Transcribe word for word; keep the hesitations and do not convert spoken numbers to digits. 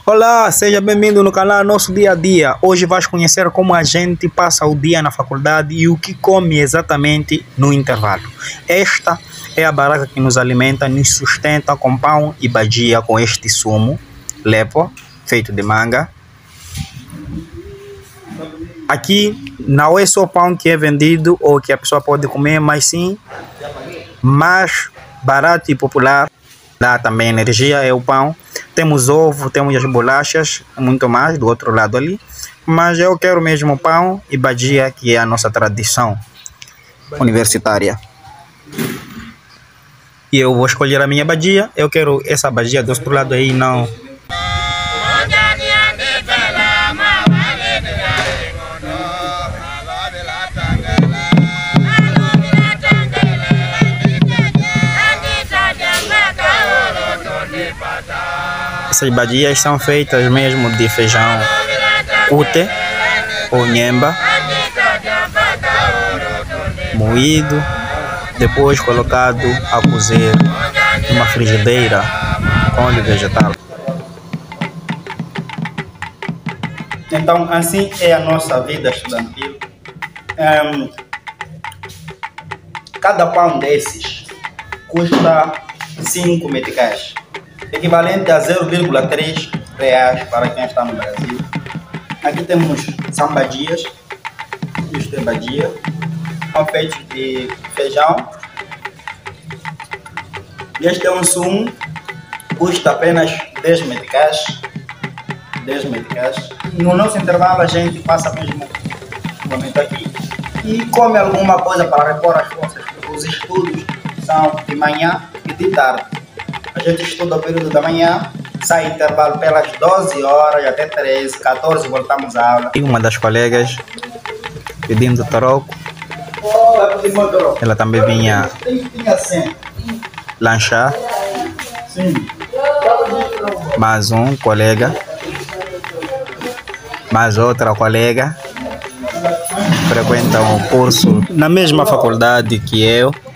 Olá, seja bem-vindo no canal Nosso Dia a Dia. Hoje vais conhecer como a gente passa o dia na faculdade e o que come exatamente no intervalo. Esta é a barraca que nos alimenta, nos sustenta com pão e badia com este sumo, lepo, feito de manga. Aqui não é só pão que é vendido ou que a pessoa pode comer, mas sim mais barato e popular. Dá também energia, é o pão. Temos ovo, temos as bolachas, muito mais do outro lado ali. Mas eu quero mesmo pão e badia, que é a nossa tradição universitária. E eu vou escolher a minha badia. Eu quero essa badia do outro lado aí, não. Essas badias são feitas mesmo de feijão cute ou nhemba, moído, depois colocado a cozer numa frigideira com óleo vegetal. Então, assim é a nossa vida estudantil. Um, cada pão desses custa cinco meticais, equivalente a zero vírgula três reais para quem está no Brasil. Aqui temos são badias, isto é badia, são feitos de feijão. Este é um sumo, custa apenas dez meticais. dez meticais. No nosso intervalo a gente passa mesmo um momento aqui e come alguma coisa para repor as forças, porque os estudos são de manhã e de tarde. A gente estuda o período da manhã, sai intervalo pelas doze horas até treze, quatorze, voltamos à aula. E uma das colegas pedindo troco, ela também vinha lanchar. Mais um colega, mais outra colega frequentam o curso na mesma faculdade que eu.